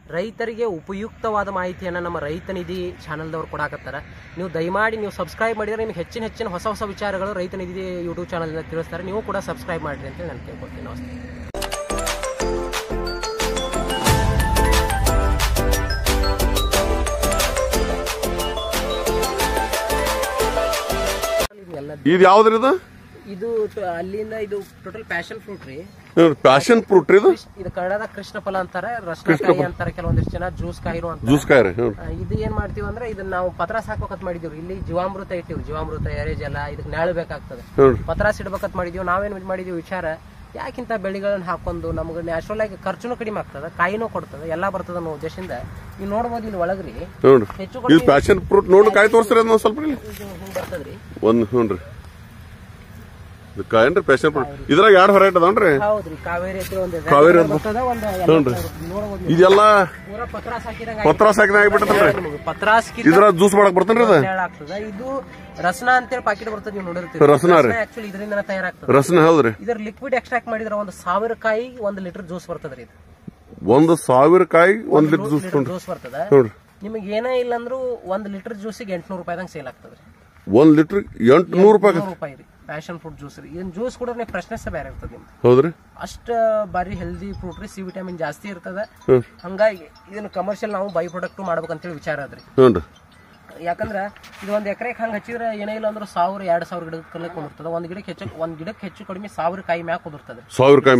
ರೈತರಿಗೆ ಉಪಯುಕ್ತವಾದ ಮಾಹಿತಿಯನ್ನು ನಮ್ಮ ರೈತ ನಿಧಿ ಚಾನಲ್ದವ್ರು ಕೊಡಾಕತ್ತಾರ. ನೀವು ದಯಮಾಡಿ ನೀವು ಸಬ್ಸ್ಕ್ರೈಬ್ ಮಾಡಿದರೆ ನಿಮ್ಗೆ ಹೆಚ್ಚಿನ ಹೊಸ ವಿಚಾರಗಳು ರೈತ ನಿಧಿ ಯೂಟ್ಯೂಬ್ ಚಾನಲ್ನ ತಿಳಿಸ್ತಾರೆ. ನೀವು ಕೂಡ ಸಬ್ಸ್ಕ್ರೈಬ್ ಮಾಡಿರಿ ಅಂತ ನಾನು ಕೇಳ್ಕೊಡ್ತೀನಿ. ನಮಸ್ತೆ. ಇದು ಯಾವ್ದ್ರಿ? ಇದು ಅಲ್ಲಿಂದ ಇದು ಟೋಟಲ್ ಪ್ಯಾಷನ್ ಫ್ರೂಟ್ ರೀ. ಪ್ಯಾಷನ್ ಫ್ರೂಟ್ ರೀ. ಇದು ಕನ್ನಡದ ಕೃಷ್ಣ ಫಲ ಅಂತಾರೆ, ರಸಕಾಯಿ ಅಂತಾರೆ ಕೆಲವೊಂದಿಷ್ಟು ಜನ, ಜ್ಯೂಸ್ ಕಾಯಿರು ಅಂತ. ಜ್ಯೂಸ್ ಕಾಯಿ. ಇದು ಏನ್ ಮಾಡ್ತೀವಿ ಅಂದ್ರೆ ಇದನ್ನ ನಾವು ಪತ್ರಾಸ್ ಹಾಕ್ಬೇಕಂತ ಮಾಡಿದೀವಿ. ಇಲ್ಲಿ ಜೀವಾಮೃತ ಇಟ್ಟಿವಿ, ಜೀವಾಮೃತ ಎರೆಜಲ ಇದಕ್ಕೆ ನೆರಳು ಬೇಕಾಗ್ತದೆ. ಪತ್ರಾಸ್ ಇಡ್ಬೇಕಂತ ಮಾಡಿದೀವಿ. ನಾವೇನ್ ಮಾಡಿದೀವಿ ವಿಚಾರ, ಯಾಕಿಂತ ಬೆಳೆಗಳನ್ನ ಹಾಕೊಂಡು ನಮ್ಗೆ ನ್ಯಾಚುರಲ್ ಆಗಿ ಖರ್ಚುನು ಕಡಿಮೆ ಆಗ್ತದೆ, ಕಾಯಿನೂ ಕೊಡ್ತದೆ, ಎಲ್ಲಾ ಬರ್ತದ ಅನ್ನೋ ಉದ್ದೇಶದಿಂದ ನೀವು ನೋಡ್ಬೋದು. ಇಲ್ಲಿ ಒಳಗ್ರಿ ಹೆಚ್ಚು ಪ್ಯಾಷನ್ ಫ್ರೂಟ್ ನೋಡಿ ಕಾಯಿ ತೋರಿಸ್ರಿ ಸ್ವಲ್ಪ ಬರ್ತದ್ರಿ. ಒಂದು ಕಾಯಿ ಪ್ಯಾಷನ್ ಫ್ರೂಟ್. ಇದ್ರಾಗ 2 ವೆರೈಟಿ ಅದಾವ್ರಿ. ಹೌದ್ರಿ, ಕಾವೇರಿ ಕಾವೇರಿ ಇದೆಲ್ಲ ಪತ್ರಾಸ್ ಹಾಕಿದ ಆಗ್ಬಿಟ್ಟದ್ರಿ. ಪತ್ರಾಸ್ ಇದ್ರ ಜ್ಯೂಸ್ ಮಾಡಕ್ ಬರ್ತೇನ್ರಿ. ಇದು ರಸನ ಅಂತೇಳಿ ಪಾಕೆಟ್ ಬರ್ತದೆ, ನೀವು ನೋಡಿರ್ತೀವಿ. ರಸನ ರೀ, ಆಕ್ಚುಲಿ ಇದರಿಂದ ತಯಾರಾಗ್ತದೆ. ರಸನ ಹೌದ್ರಿ. ಇದ್ರ ಲಿಕ್ವಿಡ್ ಎಕ್ಸ್ಟ್ರಾಕ್ಟ್ ಮಾಡಿದ್ರೆ 1000 ಕಾಯಿ 1 ಲೀಟರ್ ಜ್ಯೂಸ್ ಬರ್ತದ್ರಿ. ಇದು 1000 ಕಾಯಿ 1 ಲೀಟರ್ ಜ್ಯೂಸ್ ಬರ್ತದ. ನಿಮಗೆ ಏನೇ ಇಲ್ಲ ಅಂದ್ರೂ 1 ಲೀಟರ್ ಜ್ಯೂಸಿಗೆ 800 ರೂಪಾಯಿದಂಗ್ ಸೇಲ್ ಆಗ್ತದ್ರಿ. 1 ಲೀಟರ್ 800 ರೂಪಾಯಿ ರೀ ಪ್ಯಾಷನ್ ಫ್ರೂಟ್ ಜ್ಯೂಸ್ ರೀ. ಇದನ್ನ ಜ್ಯೂಸ್ ಕೂಡ ಫ್ರೆಶ್ನೆಸ್ ಬೇರೆ ಇರ್ತದೆ. ಹೌದ್ರಿ, ಅಷ್ಟ ಬಾರಿ ಹೆಲ್ದಿ ಫ್ರೂಟ್ ರೀ. ಸಿ ವಿಟಮಿನ್ ಜಾಸ್ತಿ ಇರ್ತದೆ. ಹಂಗಾಗಿ ಇದನ್ನ ಕಮರ್ಷಿಯಲ್ ನಾವು ಬೈ ಪ್ರಾಡಕ್ಟ್ ಮಾಡ್ಬೇಕಂತೇಳಿ ವಿಚಾರ ಅದ್ರಿ. ಯಾಕಂದ್ರ ಇದು 1 ಎಕರೆಗೆ ಹಂಗ ಹಚ್ಚಿದ್ರೆ ಏನೇ ಇಲ್ಲ ಅಂದ್ರೆ 1000-2000 ಗಿಡಕ್ಕೆ ಕಲಿಕ್ ಕುಂದಿರ್ತದೆ. ಒಂದ್ ಗಿಡಕ್ಕೆ ಹೆಚ್ಚು ಕಡಿಮೆ 1000 ಕಾಯಿ ಮ್ಯಾಕ್ ಕುದಿರ್ತದೆ. 1000 ಕಾಯಿ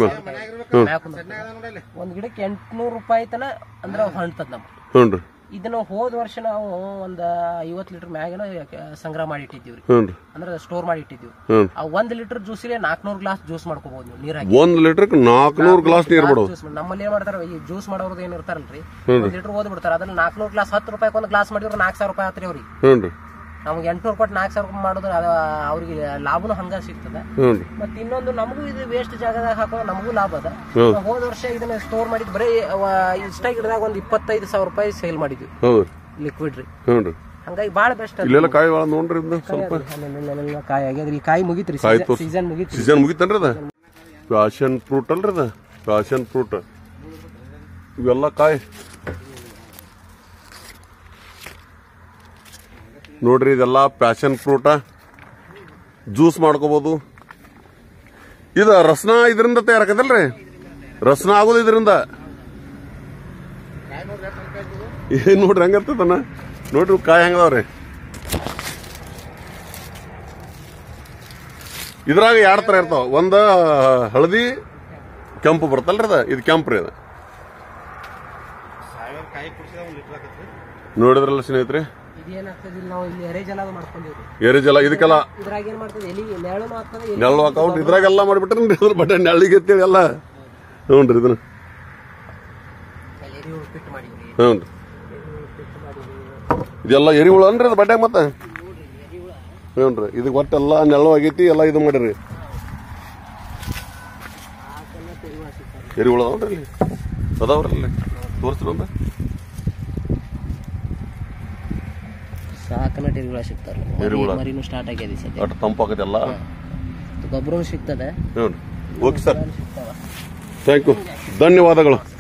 ಒಂದ್ ಗಿಡಕ್ಕೆ 800 ರೂಪಾಯಿ ತನ ಅಂದ್ರೆ ಹೊಂಟದ ನಮ್ಗೆ. ಇದನ್ನ ಹೋದ ವರ್ಷ ನಾವು ಒಂದ್ 50 ಲೀಟರ್ ಮ್ಯಾಗನ ಸಂಗ್ರಹ ಮಾಡಿ ಇಟ್ಟಿದ್ದೀವ್ರಿ. ಅಂದ್ರೆ ಸ್ಟೋರ್ ಮಾಡಿ ಇಟ್ಟಿದ್ದೀವಿ. ಆ 1 ಲೀಟರ್ ಜ್ಯೂಸಿಗೆ 400 ಗ್ಲಾಸ್ ಜ್ಯೂಸ್ ಮಾಡ್ಕೋಬಹುದು ನೀವು ನೀರಾಗಿ. 1 ಲೀಟರ್ 400 ಗ್ಲಾಸ್ ನೀರ್ ಬಿಡೋದು. ನಮ್ಮಲ್ಲಿ ಏನ್ ಮಾಡ್ತಾರ, ಈ ಜ್ಯೂಸ್ ಮಾಡೋರು ಏನ್ ಇರ್ತಾರಲ್ರಿ, 1 ಲೀಟರ್ ಓದ್ ಬಿಡ್ತಾರ. ಅದನ್ನ 400 ಗ್ಲಾಸ್ 10 ರೂಪಾಯಿ ಒಂದು ಗ್ಲಾಸ್ ಮಾಡಿದ್ರೆ 4000 ರೂಪಾಯಿ ಆತ್ರಿ ಅವ್ರಿಗೆ. ನಮ್ಗೆ 800 ಕೊಟ್ಟು 4000 ರೂಪಾಯಿ ಮಾಡಿದ್ರೆ ಅವ್ರಿಗೆ ಲಾಭನು ಹಂಗ ಸಿಗ್ತದೆ. ಮತ್ತೆ ಇನ್ನೊಂದು ನಮಗೂ ಇದು ವೇಸ್ಟ್ ಜಾಗದಾಗ ಹಾಕೋದು ನಮಗೂ ಲಾಭ ಅದ. ಹೋದ ವರ್ಷ ಇದನ್ನ ಸ್ಟೋರ್ ಮಾಡಿದ್ ಬರೀ ಇಷ್ಟ ಗಿಡದಾಗ 25,000 ರೂಪಾಯಿ ಸೇಲ್ ಮಾಡಿದ್ವಿ ಲಿಕ್ವಿಡ್ ರೀ. ಹಂಗಾಗಿ ಬಾಳ ಬೆಸ್ಟ್. ಕಾಯಿ ನೋಡ್ರಿ ಸ್ವಲ್ಪ ಕಾಯಿ ಆಗ್ಯದ್ರಿ. ಕಾಯಿ ಮುಗಿತ್ರಿ, ಸೀಸನ್ ಮುಗಿತ್ರಿ. ಸೀಸನ್ ಮುಗಿತನ್ರಿ. ಅದ ಪ್ಯಾಷನ್ ಫ್ರೂಟ್ ಅಲ್ರಿ. ಅದ ಪ್ಯಾಷನ್ ಫ್ರೂಟ್. ಇವೆಲ್ಲ ಕಾಯಿ ನೋಡ್ರಿ. ಇದೆಲ್ಲ ಪ್ಯಾಷನ್ ಫ್ರೂಟ. ಜ್ಯೂಸ್ ಮಾಡ್ಕೋಬಹುದು. ಇದ ರಸನ ಇದರಿಂದ ತಯಾರಾಕದಲ್ರಿ. ರಸನ ಆಗೋದು ಇದರಿಂದ. ಏನ್ ನೋಡ್ರಿ ಹಂಗರ್ತದನ. ನೋಡ್ರಿ ಕಾಯಿ ಹಂಗದವ್ರಿ. ಇದ್ರಾಗ 2 ತರ ಇರ್ತಾವ. ಒಂದ ಹಳದಿ ಕೆಂಪು ಬರ್ತಲ್ರಿ. ಅದ ಇದು ಕೆಂಪು ರೀ. ಅದ ನೋಡಿದ್ರಲ್ಲ ಸ್ನೇಹಿತರೆ. ಎರೆಜಲ ಇದಕ್ಕೆಲ್ಲ ನೆರಳು ಹಾಕೊಂಡ್ ಇದ್ರಾಗೆಲ್ಲ ಮಾಡ್ಬಿಟ್ರಿ. ಬಟ್ ನೆರಳಿಗೆ ಎಲ್ಲ ನೋಡ್ರಿ. ಇದನ್ನ ಇದೆಲ್ಲ ಎರಿಹುಳ ಅನ್ರಿ. ಅದು ಬಡ್ಯಾಗ ಮತ್ತೆ ನೋಡ್ರಿ. ಇದಕ್ಕೆ ಒಟ್ಟೆಲ್ಲ ನೆರಳು ಆಗೈತಿ. ಎಲ್ಲ ಇದು ಮಾಡಿರಿ. ಎರಿಹುಳ ಅದಾವ್ರಿ. ಅದಾವ್ರಲ್ಲಿ ತೋರಿಸ್ರಿ. ಸಾಕನಟ್ ಎರಿಹುಳ ಸಿಗ್ತಾರ. ಮರಿನೂ ಸ್ಟಾರ್ಟ್ ಆಗ್ಯದ ಸದ್ಯ. ತಂಪಾಗದೆಲ್ಲ ಗೊಬ್ಬರ ಸಿಗ್ತದೆ. ಓಕೆ ಸರ್, ಥ್ಯಾಂಕ್ ಯು, ಧನ್ಯವಾದಗಳು.